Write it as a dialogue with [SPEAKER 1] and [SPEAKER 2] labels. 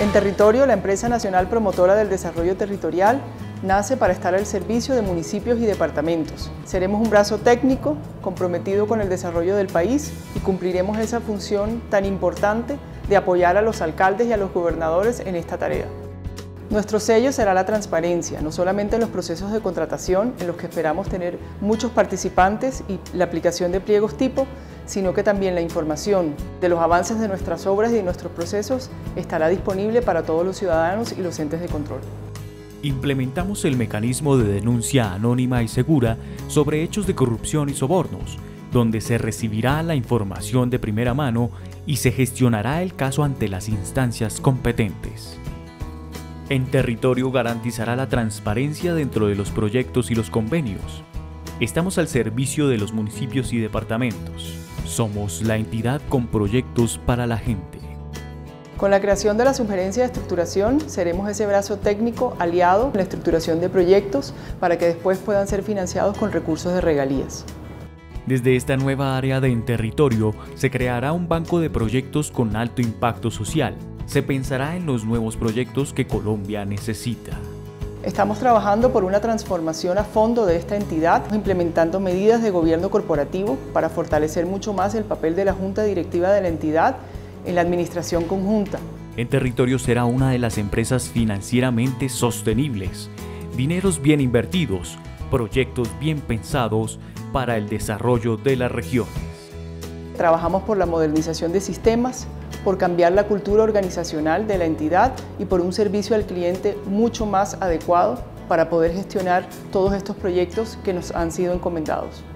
[SPEAKER 1] En Territorio, la empresa nacional promotora del desarrollo territorial nace para estar al servicio de municipios y departamentos. Seremos un brazo técnico comprometido con el desarrollo del país y cumpliremos esa función tan importante de apoyar a los alcaldes y a los gobernadores en esta tarea. Nuestro sello será la transparencia, no solamente en los procesos de contratación, en los que esperamos tener muchos participantes y la aplicación de pliegos tipo, sino que también la información de los avances de nuestras obras y de nuestros procesos estará disponible para todos los ciudadanos y los entes de control.
[SPEAKER 2] Implementamos el mecanismo de denuncia anónima y segura sobre hechos de corrupción y sobornos, donde se recibirá la información de primera mano y se gestionará el caso ante las instancias competentes. En Territorio garantizará la transparencia dentro de los proyectos y los convenios. Estamos al servicio de los municipios y departamentos. Somos la entidad con proyectos para la gente.
[SPEAKER 1] Con la creación de la sugerencia de estructuración, seremos ese brazo técnico aliado en la estructuración de proyectos para que después puedan ser financiados con recursos de regalías.
[SPEAKER 2] Desde esta nueva área de En Territorio se creará un banco de proyectos con alto impacto social. Se pensará en los nuevos proyectos que Colombia necesita.
[SPEAKER 1] Estamos trabajando por una transformación a fondo de esta entidad, implementando medidas de gobierno corporativo para fortalecer mucho más el papel de la Junta Directiva de la entidad en la administración conjunta.
[SPEAKER 2] En Territorio será una de las empresas financieramente sostenibles, dineros bien invertidos, proyectos bien pensados para el desarrollo de las regiones.
[SPEAKER 1] Trabajamos por la modernización de sistemas, por cambiar la cultura organizacional de la entidad y por un servicio al cliente mucho más adecuado para poder gestionar todos estos proyectos que nos han sido encomendados.